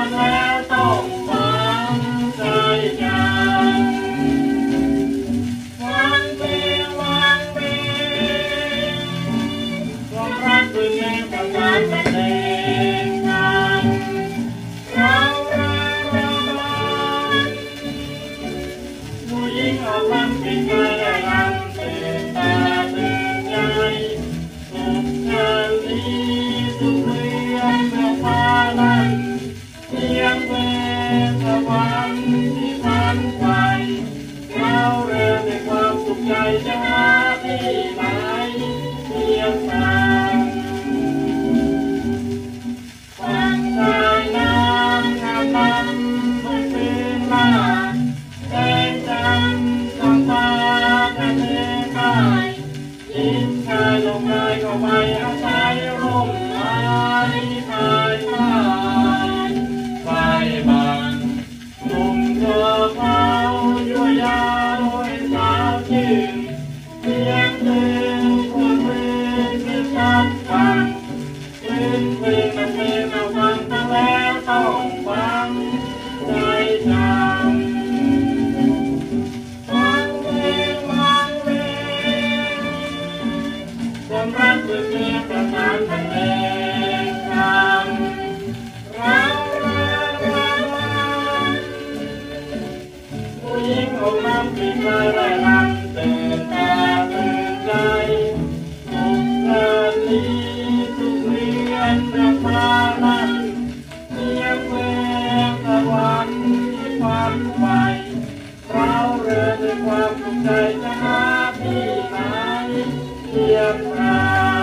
ำแล้วต้องฟังใจยังวันเพียงวันเพียงความรักคือเพลงประกาศบรรเลงกันเราผู้หญิงออกลำปีกายได้ลำตื่นตาตื่นใจสุขเกินนี้สุขเรียนเมื่อฟ้านั้นเพียงเพลงสวรรค์ที่พันไปเราเริ่มในความสุขใจจะหาที่ไหนเพียงฟังสายน้ำงามล้ำบนพื้นบ้านแสงจันทร์ส่องฟ้ากันเลือนไปยิ้มชายลงเลยเข้าไปอาศัยร่มไม้ภายใต้ไฟบังกลุ่มเธอเขายั่วยาวให้สาวชื่นเพียงเพลงคนเพลงที่ชัดฟังพื้นเพลงมาเพลงมาฟังตั้งแล้วต้องฟังใจจำฟังเพลงฟังเพลงความรักคือเพลงประสานบรรเลงกันเราผู้หญิงอกน้ำปีกลายได้รำตื่นตาตื่นใจสุขเกินนี้สุขเรียนเรื่องฟ้านั้นเพียงเพลงสวรรค์ที่ฝันไว้เราเรือด้วยความสุขใจจะหาที่ไหนเพียงเรา